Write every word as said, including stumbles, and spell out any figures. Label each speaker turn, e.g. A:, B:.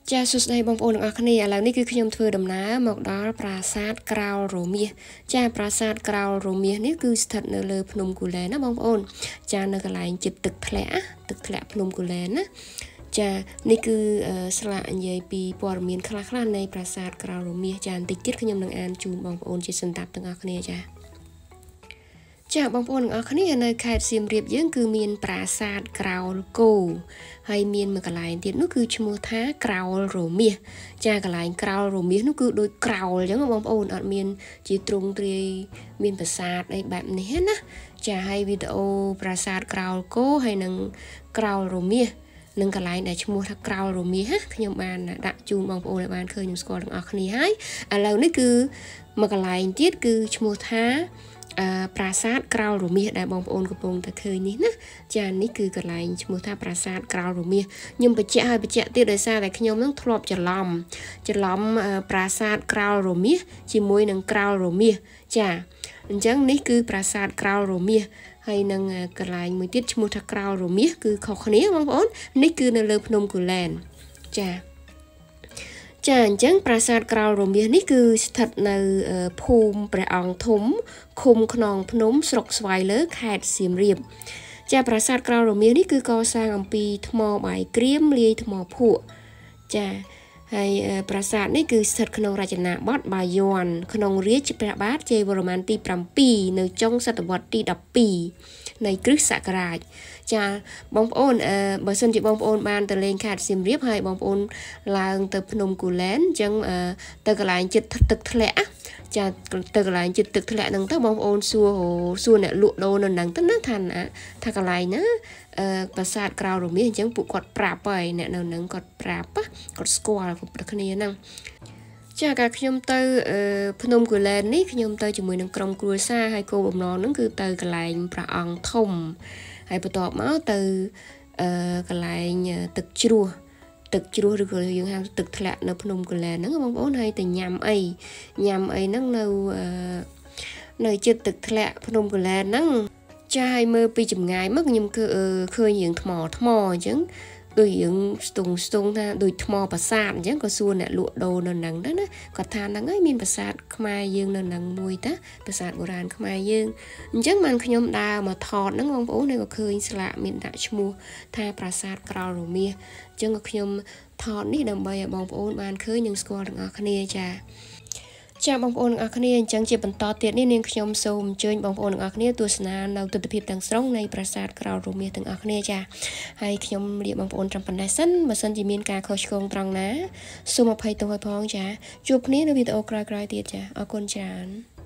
A: ចាសួស្តីបងប្អូនទាំងអស់គ្នាឥឡូវនេះគឺខ្ញុំធ្វើដំណើរមកដល់ប្រាសាទក្រោលរមាសចាប្រាសាទក្រោលរមាសនេះគឺស្ថិតនៅលើភ្នំគូលែនណាបងប្អូនចានៅកន្លែងជិតទឹកធ្លាក់ទឹកធ្លាក់ភ្នំគូលែនណាចានេះគឺស្លាកនិយាយពីព័ត៌មានខ្លះៗនៃប្រាសាទក្រោលរមាសចាបន្តិចទៀតខ្ញុំនឹងអានជូនបងប្អូនជាសន្តាប់ទាំងអស់គ្នាចាចាបងប្អូនទាំងអស់គ្នានៅខេត្តសៀមរាបយើងគឺមានប្រាសាទក្រោលគោហើយមានមួយកន្លែងទៀតនោះគឺឈ្មោះថាក្រោលរមាសចាកន្លែងក្រោលរមាសនោះគឺដូចក្រោលអញ្ចឹងបងប្អូនអត់មានជាទ្រង់ទ្រាយមានប្រាសាទអីបែបនេះណាចាហើយវីដេអូប្រាសាទក្រោលគោហើយនឹងក្រោលរមាសនឹងកន្លែងដែលឈ្មោះថាក្រោលរមាសខ្ញុំបានដាក់ជូនបងប្អូនឲ្យបានឃើញខ្ញុំស្គាល់ទាំងអស់គ្នាហើយឥឡូវនេះគឺមួយកន្លែងទៀតគឺឈ្មោះថាប្រាសាទក្រោលរមាសដែលបងប្អូនកំពុងតែឃើញនេះណាចានេះគឺកន្លែងឈ្មោះថាប្រាសាទក្រោលរមាសខ្ញុំបញ្ជាក់ឲ្យបញ្ជាក់ទៀតដោយសារតែខ្ញុំនឹងធ្លាប់ច្រឡំច្រឡំប្រាសាទក្រោលរមាសជាមួយនឹងក្រោលរមាសចាអញ្ចឹងនេះគឺប្រាសាទក្រោលរមាសហើយនឹងកន្លែងមួយទៀតឈ្មោះថាក្រោលរមាសគឺខុសគ្នាបងប្អូននេះគឺនៅលើភ្នំគូលែនចាចាអញ្ចឹងប្រាសាទក្រោលរមាសនេះគឺស្ថិតនៅភូមិព្រះអង្គធំឃុំខ្នងភ្នំស្រុកស្វាយលើខេត្តសៀមរាបចាប្រាសាទក្រោលរមាសនេះគឺកសាងអំពីថ្មបាយក្រៀមលាយថ្មភក់ចាហើយប្រាសាទនេះគឺស្ថិតក្នុងរចនាបថបាយ័នក្នុងរាជព្រះបាទជ័យវរ្ម័នទី7នៅចុងសតវត្សទី12នៃគ្រិស្តសករាជចាបងប្អូនអឺបើសិនជាបងប្អូនបានទៅលេងខេត្តសៀមរាបហើយបងប្អូនឡើងទៅភ្នំគូលែនអញ្ចឹងទៅកន្លែងចិត្តទឹកធ្លាក់ចាទៅកន្លែងចិត្តទឹកធ្លាក់ហ្នឹងទៅបងប្អូនសួរសួរអ្នកលក់ដូរនៅហ្នឹងទៅណាថាណាថាកន្លែងណាអឺប្រាសាទក្រោលរមាសអញ្ចឹងពួកគាត់ប្រាប់ហើយអ្នកនៅហ្នឹងគាត់ប្រាប់គាត់ស្គាល់គ្រប់គ្នាហ្នឹងចាកាលខ្ញុំទៅភ្នំគូលែននេះខ្ញុំទៅជាមួយនឹងក្រុមគ្រួសារហើយគោលបំណងហ្នឹងគឺទៅកន្លែងព្រះអង្គធំហើយបន្ទាប់មកទៅអឺកន្លែងទឹកជ្រោះទឹកជ្រោះឬក៏យើងហៅទឹកធ្លាក់នៅភ្នំគូលែនហ្នឹងបងប្អូនហើយទៅញ៉ាំអីញ៉ាំអីហ្នឹងនៅនៅជិតទឹកធ្លាក់ភ្នំគូលែនហ្នឹងចាឲ្យមើលពីចម្ងាយមកខ្ញុំគឺឃើញរឿងថ្មថ្មអញ្ចឹងដូចរឿងស្ទង់ស្ទង់ថាដូចថ្មប្រាសាទអញ្ចឹងក៏សួរអ្នកលក់ដូរនៅហ្នឹងទៅណាគាត់ថាហ្នឹងហើយមានប្រាសាទខ្មែរយើងនៅហ្នឹងមួយតាប្រាសាទបុរាណខ្មែរយើងអញ្ចឹងបានខ្ញុំដើរមកថតហ្នឹងបងប្អូនហើយក៏ឃើញស្លាកមានដាក់ឈ្មោះថាប្រាសាទក្រោលរមាសអញ្ចឹងក៏ខ្ញុំថតនេះដើម្បីឲ្យបងប្អូនបានឃើញនិងស្គាល់ទាំងអស់គ្នាចាចាបងប្អូនទាំងអស់គ្នាអញ្ចឹងជាបន្តទៀតនេះនាងខ្ញុំសូមអញ្ជើញបងប្អូនទាំងអស់គ្នាទស្សនានៅទស្សនវិជ្ជាទាំងស្រុងនៃប្រាសាទក្រោលរមាសទាំងអស់គ្នាចាហើយខ្ញុំលាបងប្អូនត្រឹមប៉ុណ្ណេះសិនបើសិនជាមានការខុសឆ្គងត្រង់ណាសូមអភ័យទោសឲ្យផងចាជួបគ្នានៅវីដេអូក្រោយៗទៀតចាអរគុណច្រើន